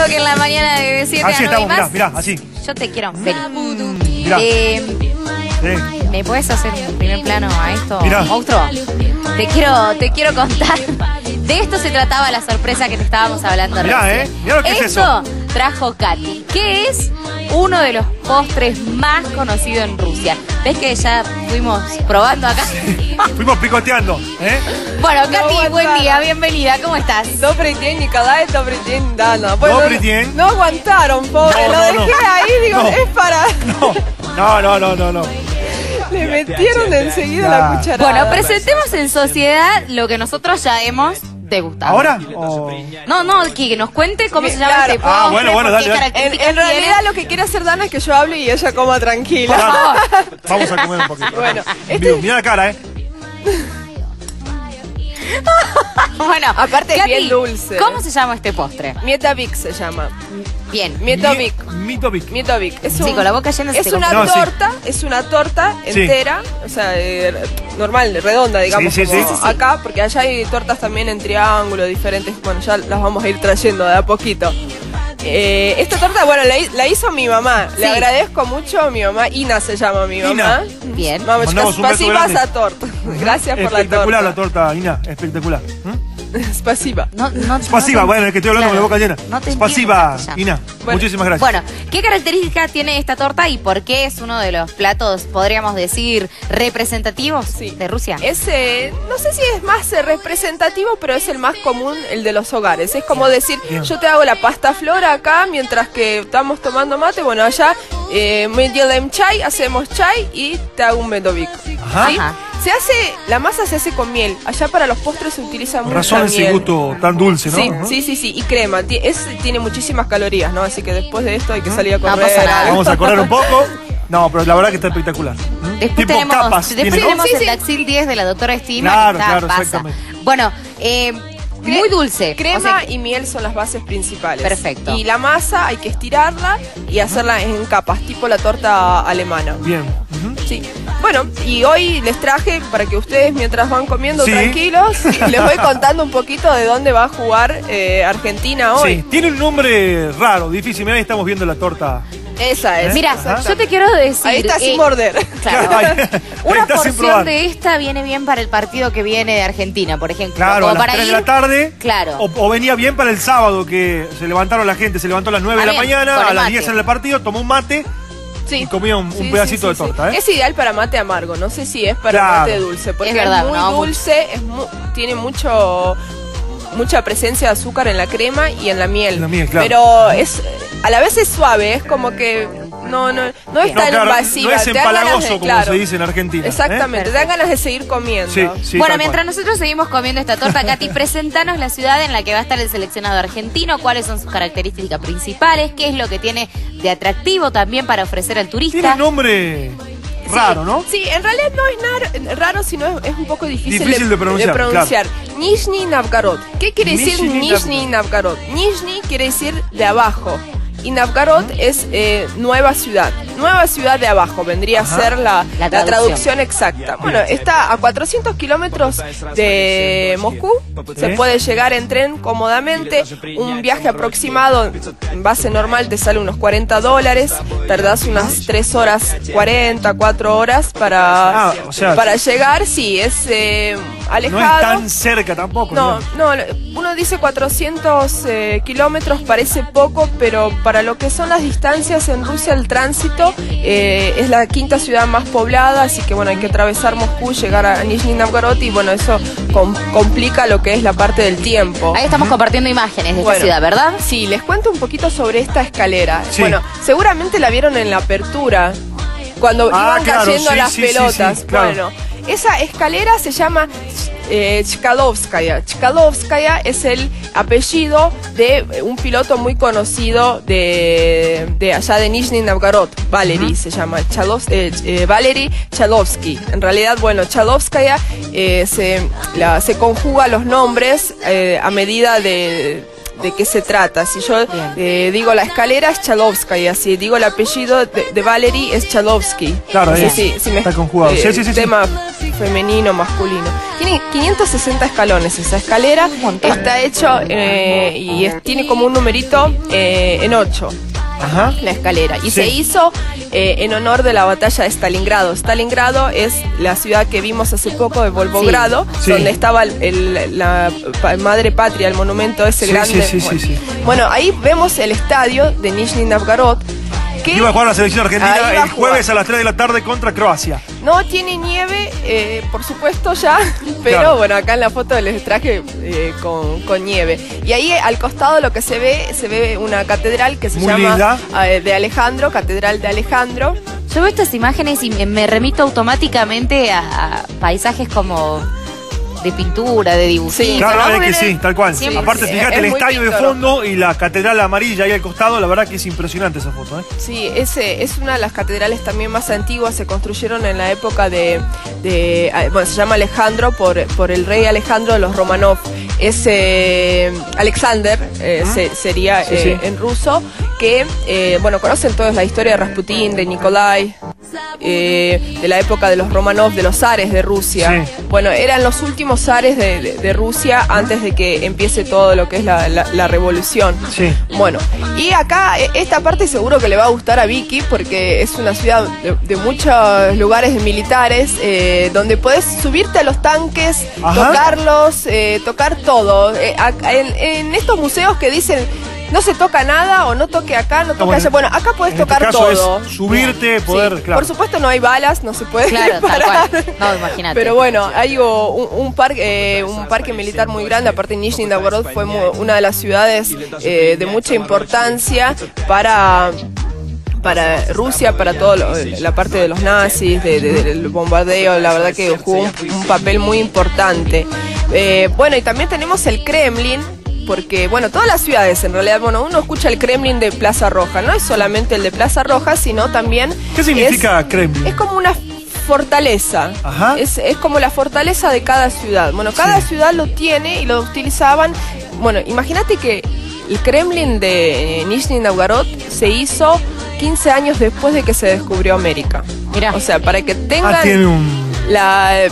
que en la mañana de 7 Así a 9 estamos, más. mirá, así. Yo te quiero. Vení. Mirá. Sí. ¿Me puedes hacer un primer plano a esto, Mirá. monstruo? Te quiero contar. De esto se trataba la sorpresa que te estábamos hablando Mirá, recién. mirá lo que es eso. Esto trajo Katy, que es uno de los postres más conocidos en Rusia. ¿Ves que ya fuimos probando acá? Fuimos picoteando, ¿eh? Bueno, Katy, No buen aguantaron. día, bienvenida. ¿Cómo estás? Добрый день, Николай, добрый день, Dana. Bueno, Добрый день. No aguantaron, pobre. No, Lo no, dejé no. ahí, digo, No. es para... No. Le metieron enseguida la cucharada. Bueno, presentemos en sociedad lo que nosotros ya hemos degustado. ¿Ahora? O... No, que nos cuente cómo se llama Claro. este postre. Ah, bueno, por dale, qué dale. características En realidad tiene. lo que quiere hacer Dana es que yo hable y ella coma tranquila. Dale, vamos a comer un poquito. Bueno, Mirá la cara, ¿eh? Bueno, Aparte es Katy, bien dulce. ¿cómo se llama este postre? Mietavik se llama. Bien. Mietavik. Mitovic. Mietavik. Es Sí, con la boca llena se es te una No, sí. torta, es una torta Sí. entera, o sea, normal, redonda, digamos, Sí, como sí. acá, porque allá hay tortas también en triángulo, diferentes, bueno, ya las vamos a ir trayendo de a poquito. Esta torta, bueno, la hizo mi mamá, Sí. le agradezco mucho a mi mamá, Ina se llama mi mamá. Bien. Vamos, Mandamos un beso spasiba grande. esa torta. Gracias por la Espectacular la torta. torta, Ina, espectacular. Spasiba. No Pasiva, te- bueno, es que estoy hablando claro, con la boca llena. No te Pasiva, entiendo, Ina. Bueno, Muchísimas gracias. Bueno, ¿qué características tiene esta torta y por qué es uno de los platos, podríamos decir, representativos Sí. de Rusia? No sé si es más representativo, pero es el más común, el de los hogares. Es como decir, Bien. yo te hago la pasta flora acá mientras que estamos tomando mate. Bueno, allá me dieron chai, hacemos chai y te hago un medovik. Ajá. ¿Sí? Ajá. La masa se hace con miel. Allá para los postres se utiliza Con mucha razón ese miel. gusto tan dulce, ¿no? Sí, Ajá. sí, y crema. Tiene muchísimas calorías, ¿no? Así que después de esto hay que salir a No correr. pasa nada. Vamos a correr un poco. No, pero la verdad que está espectacular. Después Tipo tenemos, capas. después tiene, ¿no? tenemos Sí, el sí. Daxil 10 de la doctora Estima. Claro, que está, claro, pasa. exactamente. Bueno, muy dulce. Crema O sea, y miel son las bases principales. Perfecto. Y la masa hay que estirarla y hacerla en capas, tipo la torta alemana. Bien. Ujú. Sí. Bueno, y hoy les traje para que ustedes mientras van comiendo Sí. tranquilos, les voy contando un poquito de dónde va a jugar Argentina hoy. Sí, tiene un nombre raro, difícil. Mirá, ahí estamos viendo la torta. Esa es. mira, Ajá. yo te quiero decir. Ahí está sin morder. Claro. Ahí Una está sin porción probar. de esta viene bien para el partido que viene de Argentina, por ejemplo. Claro, Como a las para 3 de ir- la tarde. Claro. O venía bien para el sábado, que se levantaron la gente, se levantó a las 9 de la bien, mañana, con el a las mate. 10 en el partido, tomó un mate Sí. y comía un pedacito de torta, ¿eh? Es ideal para mate amargo, no sé si es para Claro. mate dulce, porque Es verdad, muy no, dulce, tiene mucha presencia de azúcar en la crema y en la miel. En la miel, claro. Pero a la vez es suave, es como que no es No, tan claro, invasiva. no es te dan ganas empalagoso, de- como claro. se dice en Argentina. ¿eh? Exactamente, te dan ganas de seguir comiendo. Sí, sí, Bueno, tal mientras cual. nosotros seguimos comiendo esta torta, Katy, presentanos la ciudad en la que va a estar el seleccionado argentino, cuáles son sus características principales, qué es lo que tiene de atractivo también para ofrecer al Tiene turista. un nombre raro, ¿no? Sí, en realidad no es raro, sino es un poco difícil, de pronunciar, Nizhny Novgorod. ¿Qué quiere decir Nizhny Nizhny Novgorod? Nizhny quiere decir de abajo. Y Novgorod es nueva ciudad. Nueva ciudad de abajo vendría Ajá. a ser la traducción. traducción exacta. Bueno, está a 400 kilómetros de Moscú. Se puede llegar en tren cómodamente. Un viaje aproximado en base normal te sale unos $40. Tardás unas 3 horas 40, 4 horas para, O sea, para llegar. Sí, es alejado. no es tan cerca tampoco. No, digamos. no, uno dice 400 kilómetros, parece poco, pero para lo que son las distancias en Rusia, el tránsito es la quinta ciudad más poblada, así que bueno, hay que atravesar Moscú, llegar a Nizhny Novgorod y bueno, eso complica lo que es la parte del tiempo. Ahí estamos compartiendo imágenes de Bueno, esta ciudad, ¿verdad? Sí, les cuento un poquito sobre esta escalera. Sí. Bueno, seguramente la vieron en la apertura, cuando iban claro, cayendo sí, las sí, sí, pelotas. sí, claro. Bueno, esa escalera se llama Chkalovskaya. Chkalovskaya es el apellido de un piloto muy conocido de allá de Nizhny Novgorod. Valery se llama, Valery Chalovsky. En realidad, bueno, Chalovskaya se conjuga los nombres a medida de qué se trata. Si yo digo la escalera es Chalovskaya, si digo el apellido de Valery es Chalovsky. Claro, No sé ahí si me está conjugado. Sí, sí, sí, sí. tema femenino, masculino. Tiene 560 escalones esa escalera. Está hecho tiene como un numerito en 8. Ajá. La escalera. Y Sí. se hizo en honor de la batalla de Stalingrado. Stalingrado es la ciudad que vimos hace poco de Volgogrado, Sí. donde estaba la madre patria, el monumento ese Sí, grande. sí, sí, bueno. sí, sí. Bueno, ahí vemos el estadio de Nizhny Novgorod. Que Iba a jugar la selección Ahí argentina va a el jueves jugar. a las 3 de la tarde contra Croacia. no tiene nieve, por supuesto ya, pero Claro. bueno, acá en la foto les traje con nieve. Y ahí al costado lo que se ve una catedral que se Muy llama linda. de Alejandro, Catedral de Alejandro. Yo veo estas imágenes y me remito automáticamente a paisajes como de pintura, de dibujitos. Sí, Claro, ¿no? es que sí, tal cual. Siempre- Aparte, sí, fíjate es el muy estadio de pintoresco. fondo y la catedral amarilla ahí al costado, la verdad que es impresionante esa foto, ¿eh? Sí, es una de las catedrales también más antiguas, se construyeron en la época bueno, se llama Alejandro por el rey Alejandro de los Romanov. Es Alexander, sería Sí, sí. en ruso, que, bueno, conocen todos la historia de Rasputín, de Nikolai, de la época de los Romanov, de los zares de Rusia. Sí. Bueno, eran los últimos zares de Rusia antes de que empiece todo lo que es la revolución. Sí. Bueno, y acá esta parte seguro que le va a gustar a Vicky porque es una ciudad de muchos lugares militares donde puedes subirte a los tanques, Ajá. tocarlos, tocar todo. En estos museos que dicen no se toca nada o no toque acá, no toque bueno, allá. Bueno, acá puedes en este tocar caso todo. es subirte, Sí. poder, claro. Por supuesto no hay balas, no se puede Claro, tal disparar. cual. No, imagínate. Pero bueno, hay un parque militar muy grande. Aparte, Nizhny Novgorod fue una de las ciudades de mucha importancia para Rusia, para toda la parte de los nazis, del bombardeo. La verdad que jugó un papel muy importante. Bueno, y también tenemos el Kremlin. Porque, bueno, todas las ciudades, en realidad, bueno, uno escucha el Kremlin de Plaza Roja. No es solamente el de Plaza Roja, sino también... ¿Qué significa Kremlin? Es como una fortaleza. Ajá. Es como la fortaleza de cada ciudad. Bueno, cada Sí. ciudad lo tiene y lo utilizaban. Bueno, imagínate que el Kremlin de Nizhny Novgorod se hizo 15 años después de que se descubrió América. Mirá. O sea, para que tengan Tiene un... la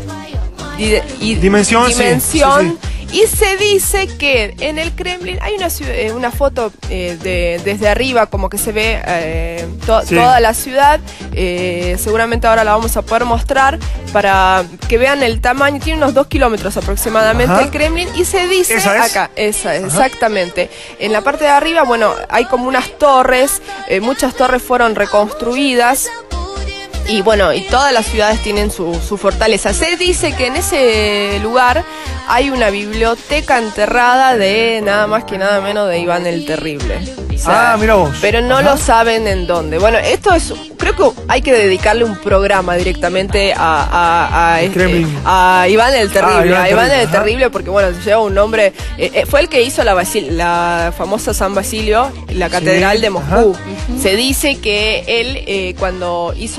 Dimensión, sí, dimensión. sí, Y se dice que en el Kremlin hay una foto desde arriba, como que se ve Sí. toda la ciudad. Seguramente ahora la vamos a poder mostrar para que vean el tamaño. Tiene unos 2 kilómetros aproximadamente Ajá. el Kremlin. Y se dice ¿Esa es? acá, esa es, exactamente. En la parte de arriba, bueno, hay como unas torres. Muchas torres fueron reconstruidas. Y bueno, y todas las ciudades tienen su fortaleza. Se dice que en ese lugar hay una biblioteca enterrada de nada más que nada menos de Iván el Terrible. O sea, Mira vos. pero no Ajá. lo saben en dónde. Bueno, esto es, creo que hay que dedicarle un programa directamente a Kremlin. a Iván el Terrible. Iván A Iván el Terrible, Terrible, porque bueno, lleva un nombre. Fue el que hizo la famosa San Basilio, la catedral de Moscú. Ajá. Se dice que él cuando hizo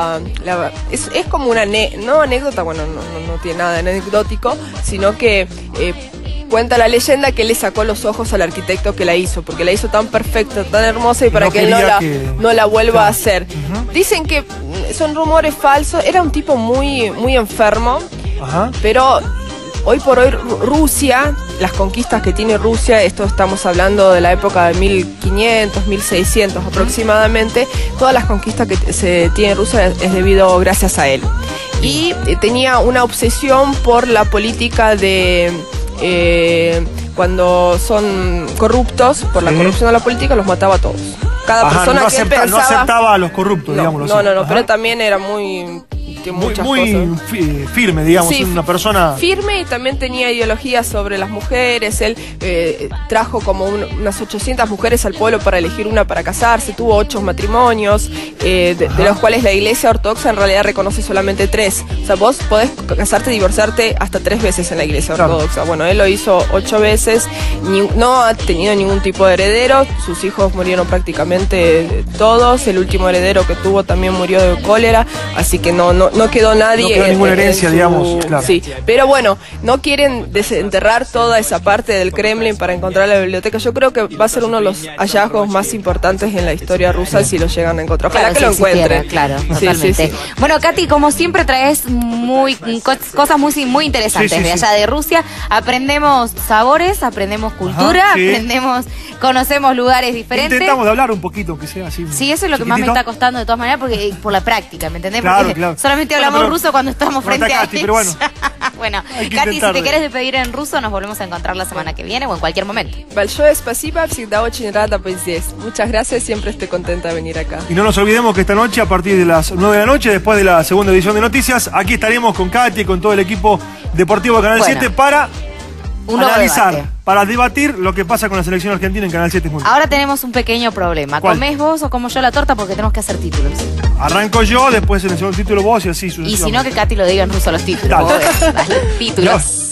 es como una no anécdota, bueno, no tiene nada de anecdótico, sino que cuenta la leyenda que él le sacó los ojos al arquitecto que la hizo, porque la hizo tan perfecta, tan hermosa y para no que él quería no la vuelva Claro. a hacer. Ujú. Dicen que son rumores falsos, era un tipo muy, muy enfermo, Ajá. pero hoy por hoy Rusia, las conquistas que tiene Rusia, esto estamos hablando de la época de 1500, 1600 aproximadamente, todas las conquistas que se tiene Rusia es debido gracias a él. Y tenía una obsesión por la política de cuando son corruptos, por la Sí. corrupción de la política, los mataba a todos. Cada Ajá, persona no, que él no pensaba... aceptaba a los corruptos, digámoslo así. no, Ajá. pero también era muy... tiene Muy, muchas muy cosas. firme, digamos, Sí, una persona... firme, y también tenía ideologías sobre las mujeres. Él trajo como unas 800 mujeres al pueblo para elegir una para casarse. Tuvo 8 matrimonios, de los cuales la iglesia ortodoxa en realidad reconoce solamente 3. O sea, vos podés casarte y divorciarte hasta 3 veces en la iglesia Claro. ortodoxa. Bueno, él lo hizo 8 veces. No ha tenido ningún tipo de heredero. Sus hijos murieron prácticamente todos. El último heredero que tuvo también murió de cólera. Así que no no quedó nadie. No quedó ninguna herencia, digamos, claro. Sí, pero bueno, no quieren desenterrar toda esa parte del Kremlin para encontrar la biblioteca. Yo creo que va a ser uno de los hallazgos más importantes en la historia rusa si lo llegan a encontrar. Ojalá Claro, que lo si existiera, encuentren. claro, Sí, totalmente. sí, sí. Bueno, Katy, como siempre traes cosas muy interesantes Sí, sí, de sí. allá de Rusia. Aprendemos sabores, aprendemos cultura, Ajá, sí. conocemos lugares diferentes. Intentamos de hablar un poquito, aunque sea así. Sí, eso es lo que más me chiquitito. está costando de todas maneras, porque por la práctica, ¿me entendés? Claro, Porque claro. solamente Bueno, hablamos pero- ruso cuando estamos bueno, frente está a Katy, pero bueno. Bueno, Hay que Katy, si intentarlo. te quieres despedir en ruso, nos volvemos a encontrar la semana que viene o en cualquier momento. Большое спасибо, всегда очень рада быть здесь. Muchas gracias, siempre estoy contenta de venir acá. Y no nos olvidemos que esta noche, a partir de las 9 de la noche, después de la segunda edición de Noticias, aquí estaremos con Katy y con todo el equipo deportivo de Canal Bueno. 7 para Un nuevo analizar, debate. para debatir lo que pasa con la selección argentina en Canal 7 Mundial. Ahora tenemos un pequeño problema. ¿Cuál? ¿Comés vos o como yo la torta? Porque tenemos que hacer títulos. Arranco yo, después en el segundo título vos y así Y si no, sucesivamente. que Katy lo diga en ruso los títulos. Dale. Vos ves, dale, títulos.